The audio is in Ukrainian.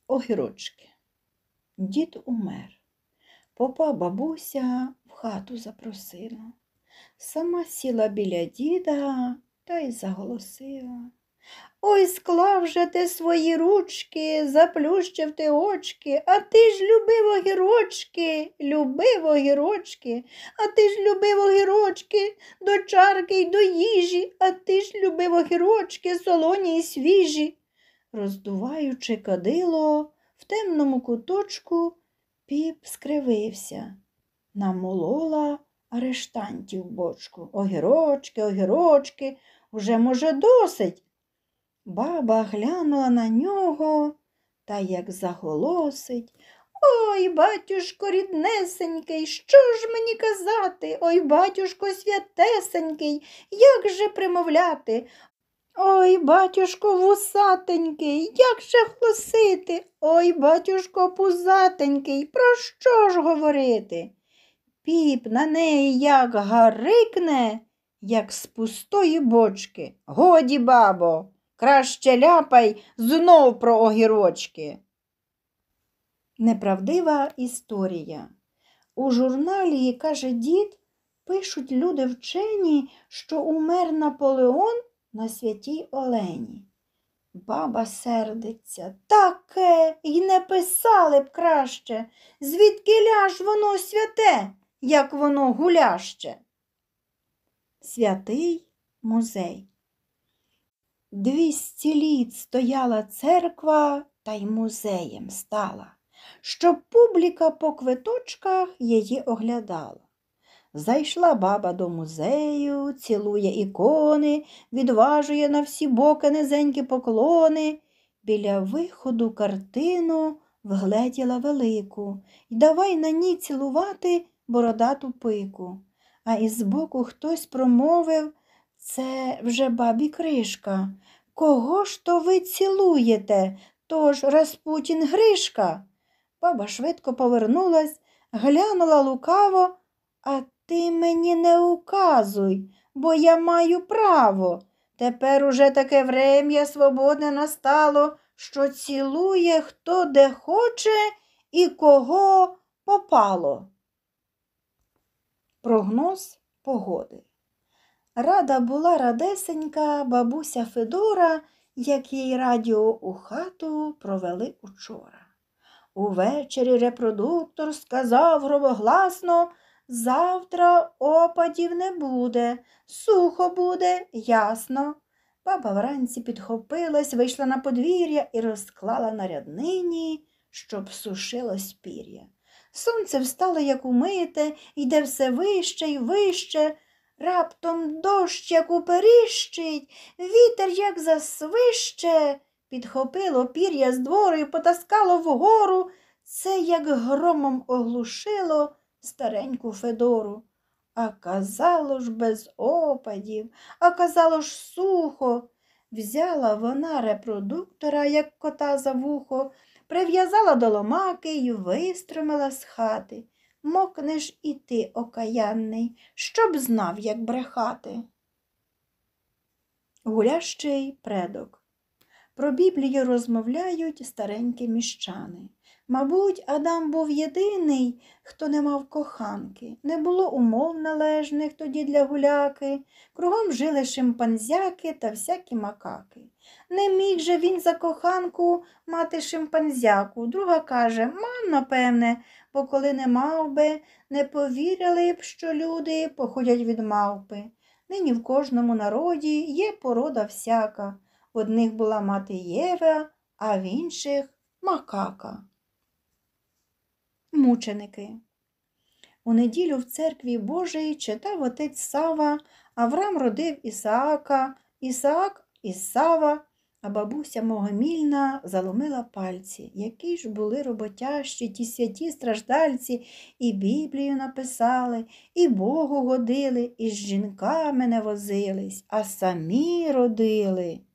Огірочки. Дід умер. Попа бабуся в хату запросила. Сама сіла біля діда та й заголосила. Ой, склав же ти свої ручки, заплющив ти очки, а ти ж любив огірочки, а ти ж любив огірочки до чарки й до їжі, а ти ж любив огірочки солоні й свіжі. Роздуваючи кадило, в темному куточку Піп скривився. Намолола арештантів бочку. Огірочки, уже, може, досить. Баба глянула на нього та як заголосить. Ой, батюшко ріднесенький, що ж мені казати? Ой, батюшко святесенький, як же примовляти? Ой, батюшко вусатенький, як же голосити? Ой, батюшко пузатенький, про що ж говорити? Піп на неї як гарикне, як з пустої бочки. Годі, бабо, краще ляпай знов про огірочки. Неправдива історія. У журналі, каже дід, пишуть люди вчені, що умер Наполеон на Святій Олені. Баба сердиться. Таке й не писали б краще. Звідкіля ж воно святе, як воно гуляще? Святий музей. 200 літ стояла церква, та й музеєм стала, щоб публіка по квиточках її оглядала. Зайшла баба до музею, цілує ікони, відважує на всі боки низенькі поклони. Біля виходу картину вгледіла велику й давай на ній цілувати бородату пику. А із боку хтось промовив: це вже бабі Кришка. Кого ж то ви цілуєте? Тож Распутін Гришка. Баба швидко повернулась, глянула лукаво. А ти мені не указуй, бо я маю право. Тепер уже таке врем'я свободне настало, що цілує хто де хоче і кого попало. Прогноз погоди. Рада була радесенька бабуся Федора, як їй радіо у хату провели учора. Увечері репродуктор сказав громогласно: завтра опадів не буде, сухо буде, ясно. Баба вранці підхопилась, вийшла на подвір'я і розклала на ряднині, щоб сушилось пір'я. Сонце встало, як умите, йде все вище й вище. Раптом дощ, як уперіщить, вітер, як засвище. Підхопило пір'я з двору і потаскало вгору. Це як громом оглушило стареньку Федору. А казало ж без опадів, а казало ж сухо. Взяла вона репродуктора, як кота за вухо, прив'язала до ломаки й вистромила з хати. Мокнеш і ти, окаянний, щоб знав, як брехати. Гулящий предок. Про Біблію розмовляють старенькі міщани. Мабуть, Адам був єдиний, хто не мав коханки. Не було умов належних тоді для гуляки. Кругом жили шимпанзяки та всякі макаки. Не міг же він за коханку мати шимпанзяку. Друга каже: мав, напевне, бо коли не мав би, не повірили б, що люди походять від мавпи. Нині в кожному народі є порода всяка. В одних була мати Єва, а в інших – макака. Мученики. У неділю в церкві Божій читав отець Сава: Аврам родив Ісаака, Ісаак – Ісава, а бабуся Могомільна заломила пальці. Які ж були роботящі ті святі страждальці, і Біблію написали, і Богу годили, і з жінками не возились, а самі родили.